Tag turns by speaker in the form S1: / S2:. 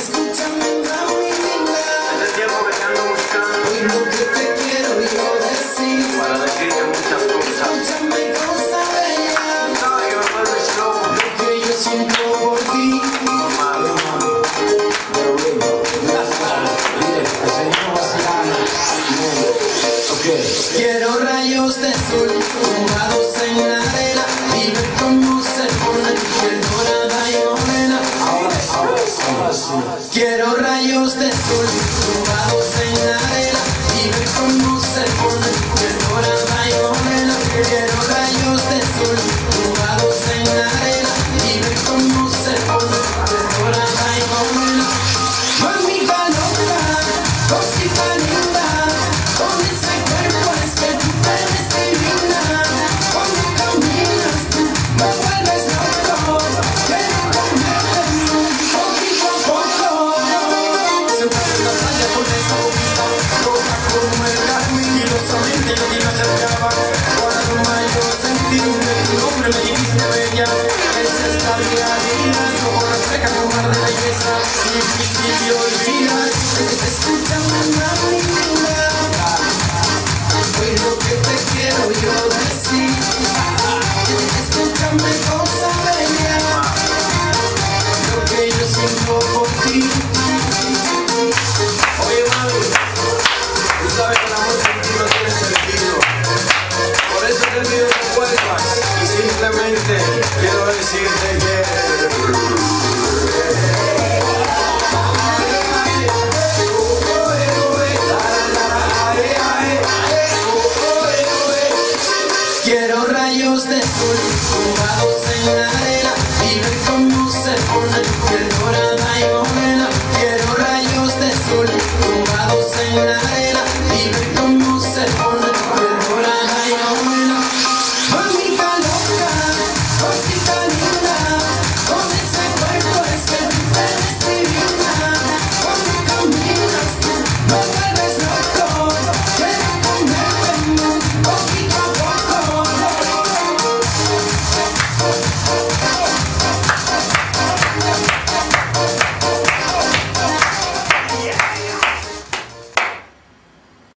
S1: Escúchame, mami linda.
S2: Hace tiempo que te ando buscando.
S1: Hoy lo que te quiero yo decir.
S2: Para decirte muchas cosas.
S1: Escúchame, cosa bella.
S2: Sabes que me vuelves loco.
S1: Lo que yo siento por ti.
S2: Mamá,
S1: Quiero rayos de sol tumbados en la arena y ver cómo se pone tu piel dorada y morena. Quiero rayos de sol tumbados en la arena y ver cómo se pone tu piel dorada y morena. Quiero rayos de sol tumbados en la arena y ver cómo se pone tu piel dorada y morena. Mamita loca, cosita linda, con ese cuerpo es que tú te ves divina. Cuando caminas tú me vuelves loco, quiero comerte poquito a poco. Se mueve en la playa con esa boquita roja como el carmín. Milosamente yo te me acercaba para tomar yo sentirme. Tu nombre me dijiste bella, esa es la vida mía. Como refleja tu mar de belleza, difícil de olvidar. Escúchame, mami linda. Hoy lo que te quiero yo decir. Escúchame, cosa bella. Lo que yo siento por ti.
S2: oye mami, tú sabes que el amor sin ti no tiene sentido. Por eso te pido que vuelvas y simplemente quiero decirte que
S1: quiero rayos de sol tumbados en la arena y ver cómo se pone